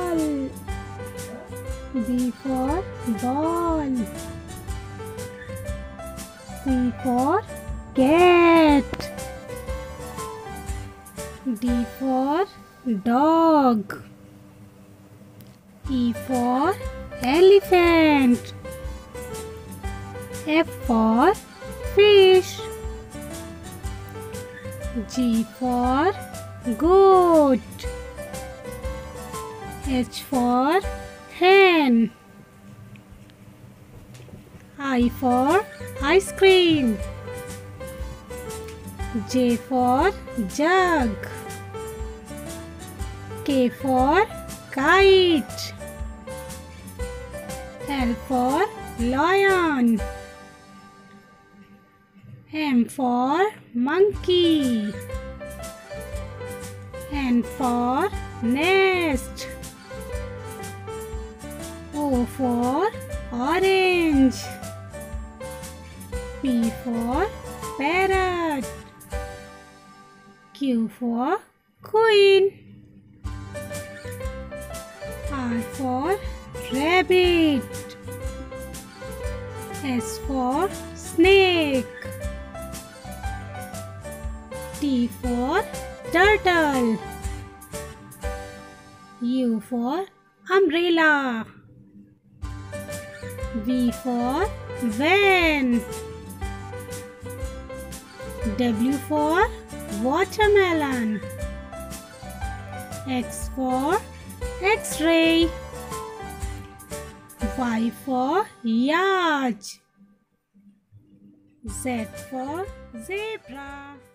ball. B for ball. C for cat. D for dog. E for elephant. F for fish. G for goat. H for hen. I for ice cream. J for jug. K for kite. L for lion. M for monkey. N for nest. O for orange. P for parrot. Q for queen. R for rabbit. S for snake. T for turtle. U for umbrella. V for van. W for watermelon. X for X-ray. Y for yacht. Z for zebra.